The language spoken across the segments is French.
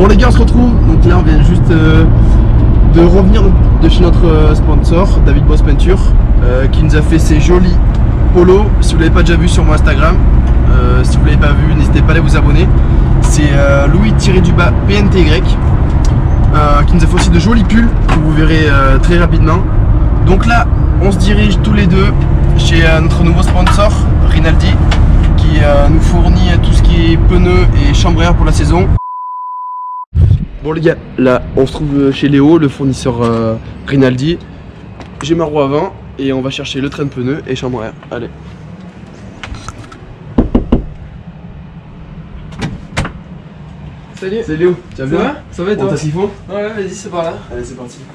Bon les gars, on se retrouve. Donc là on vient juste de revenir de chez notre sponsor David Boss Peinture qui nous a fait ces jolis polos. Si vous l'avez pas déjà vu sur mon Instagram, si vous l'avez pas vu, n'hésitez pas à aller vous abonner. C'est Louis-PNTY qui nous a fait aussi de jolis pulls que vous verrez très rapidement. Donc là on se dirige tous les deux chez notre nouveau sponsor Rinaldi qui nous fournit tout ce qui est pneus et chambre à air pour la saison. Bon les gars, là on se trouve chez Léo, le fournisseur Rinaldi. J'ai ma roue avant et on va chercher le train de pneus et chambre à air. Allez. Salut. C'est Léo, tu vas bien? Ça va et toi? On t'a ce qu'il faut? Ouais, vas-y, c'est par là. Allez, c'est parti.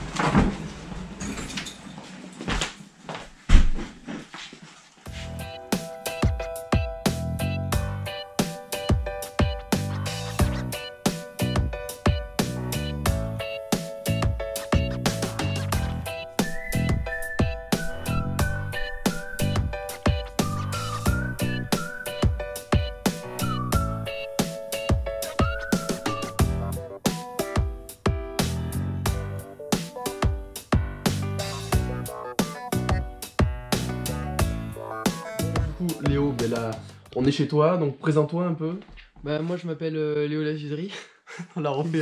Léo, ben là, on est chez toi, donc présente-toi un peu. Bah moi je m'appelle Léo Lasuderie. On l'a refait.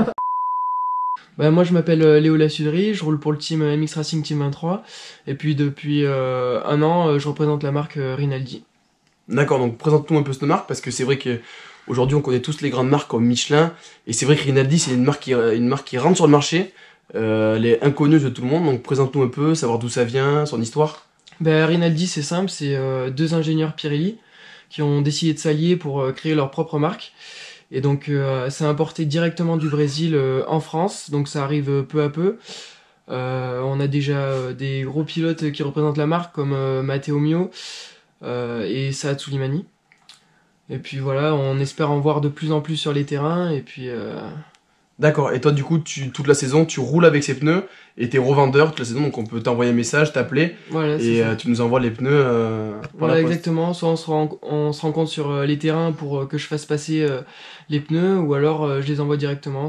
Bah moi je m'appelle Léo Lasuderie, je roule pour le team MX Racing Team 23 et puis depuis un an je représente la marque Rinaldi. D'accord, donc présente-nous un peu cette marque parce que c'est vrai qu'aujourd'hui on connaît tous les grandes marques comme Michelin et c'est vrai que Rinaldi c'est une marque qui rentre sur le marché, elle est inconnue de tout le monde, donc présente-nous un peu, savoir d'où ça vient, son histoire. Bah Rinaldi c'est simple, c'est deux ingénieurs Pirelli qui ont décidé de s'allier pour créer leur propre marque. Et donc c'est importé directement du Brésil en France, donc ça arrive peu à peu. On a déjà des gros pilotes qui représentent la marque comme Matteo Mio et Saad Soulimani. Et puis voilà, on espère en voir de plus en plus sur les terrains. Et puis D'accord, et toi du coup toute la saison tu roules avec ces pneus et t'es revendeur toute la saison, donc on peut t'envoyer un message, t'appeler voilà, et tu nous envoies les pneus par voilà la poste. exactement, soit on se rencontre sur les terrains pour que je fasse passer les pneus, ou alors je les envoie directement,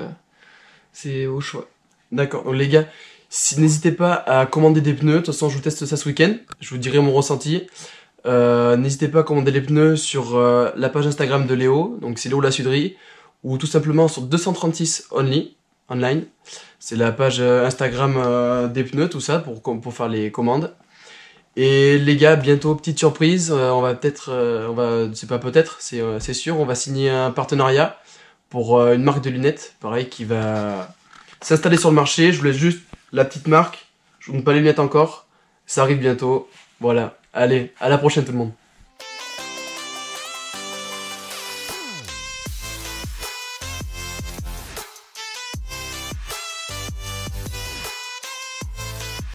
c'est au choix. D'accord, donc les gars, n'hésitez pas à commander des pneus, de toute façon je vous teste ça ce week-end, je vous dirai mon ressenti. N'hésitez pas à commander les pneus sur la page Instagram de Léo, donc c'est Léo Lasuderie, ou tout simplement sur 236 online. C'est la page Instagram des pneus, tout ça, pour faire les commandes. Et les gars, bientôt, petite surprise, on va peut-être, c'est pas peut-être, c'est sûr, on va signer un partenariat pour une marque de lunettes, pareil, qui va s'installer sur le marché. Je vous laisse juste la petite marque, je vous montre pas les lunettes encore, ça arrive bientôt. Voilà, allez, à la prochaine tout le monde.